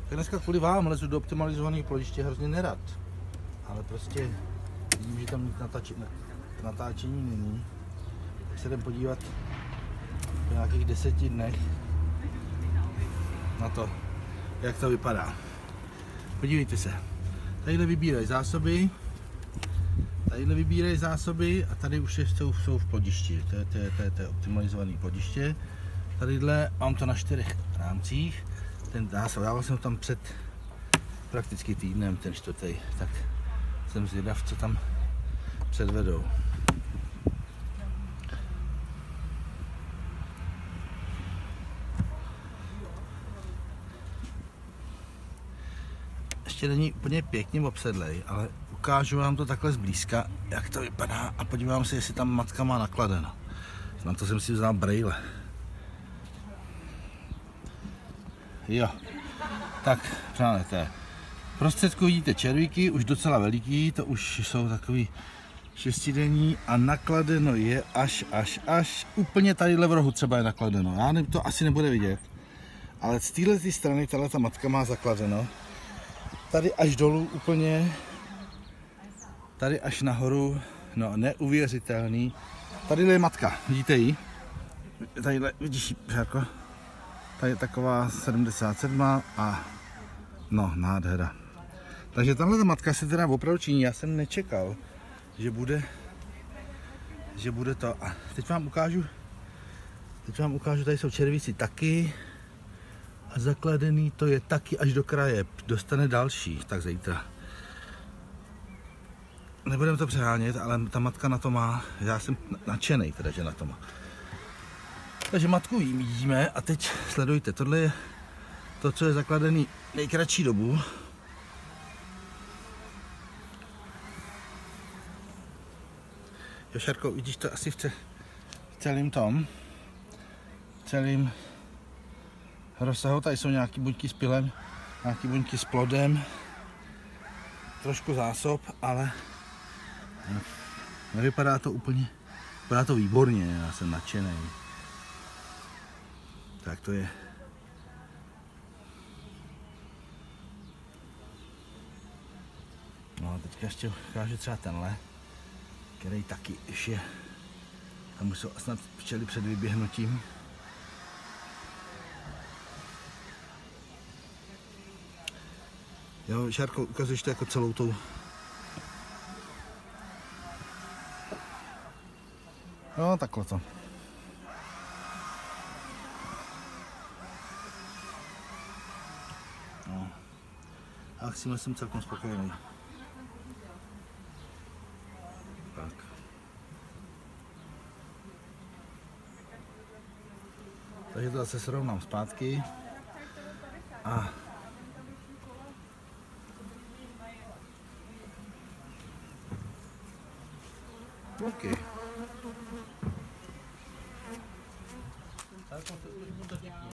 Tak dneska kvůli vám lezu do optimalizovaných plodiště hrozně nerad. Ale prostě vidím, že tam nic natáčení není. Tak se jdem podívat po nějakých 10 dnech na to, jak to vypadá. Podívejte se. Tadyhle vybírají zásoby, a tady už jsou v plodišti. To je optimalizované plodiště. Tadyhle mám to na 4 rámcích. Dával jsem tam před prakticky týdnem, ten 4. Tak jsem zvědav, co tam předvedou. Ještě není úplně pěkně obsedlej, ale ukážu vám to takhle zblízka, jak to vypadá, a podívám se, jestli tam matka má nakladeno. Na to jsem si vzal brejle. Jo, tak přátelé, v prostředku vidíte červíky, už docela veliký, to už jsou takový 6denní a nakladeno je až úplně tadyhle v rohu třeba je nakladeno. Já nevím, to asi nebude vidět, ale z této strany tahle ta matka má zakladeno. Tady až dolů úplně, tady až nahoru, no neuvěřitelný. Tadyhle je matka, vidíte ji? Tadyhle, vidíš, jako, tady je taková 77 a no, nádhera. Takže tahle matka se teda opravdu činí, já jsem nečekal, že bude to. A teď vám ukážu, tady jsou červíci taky. A zakladený to je taky až do kraje, dostane další, tak zítra. Nebudeme to přehánět, ale ta matka na to má, já jsem nadšenej teda, že na to má. Takže matku vidíme a teď sledujte, tohle je to, co je zakladený nejkratší dobu. Jo, Šárko, vidíš to asi v celým rozsahu. Tady jsou nějaký buňky s pilem, nějaký buňky s plodem, trošku zásob, ale nevypadá to úplně, vypadá to výborně, já jsem nadšený. Tak to je. No a teďka ještě ukážu třeba tenhle, který taky ještě, tam už jsou snad včely před vyběhnutím. Jo, Šárko, ukazuješ to jako celou tou. No, takhle to. No. A s tímhle jsem celkem spokojený. Tak. Takže to zase srovnám zpátky. A OK. Tak,